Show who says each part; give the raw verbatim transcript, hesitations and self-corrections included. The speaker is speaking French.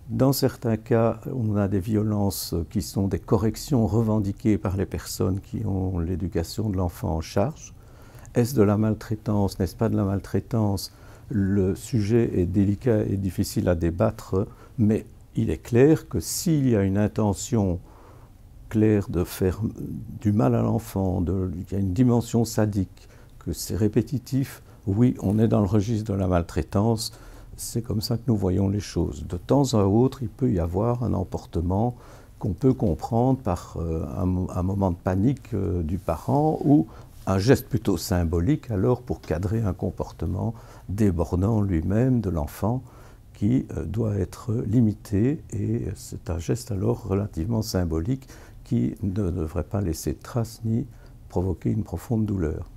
Speaker 1: Dans certains cas, on a des violences qui sont des corrections revendiquées par les personnes qui ont l'éducation de l'enfant en charge. Est-ce de la maltraitance, n'est-ce pas de la maltraitance? Le sujet est délicat et difficile à débattre, mais il est clair que s'il y a une intention claire de faire du mal à l'enfant, qu'il y a une dimension sadique, que c'est répétitif, oui, on est dans le registre de la maltraitance. C'est comme ça que nous voyons les choses. De temps à autre, il peut y avoir un emportement qu'on peut comprendre par euh, un, un moment de panique euh, du parent ou un geste plutôt symbolique alors pour cadrer un comportement débordant lui-même de l'enfant qui euh, doit être limité, et c'est un geste alors relativement symbolique qui ne devrait pas laisser de traces ni provoquer une profonde douleur.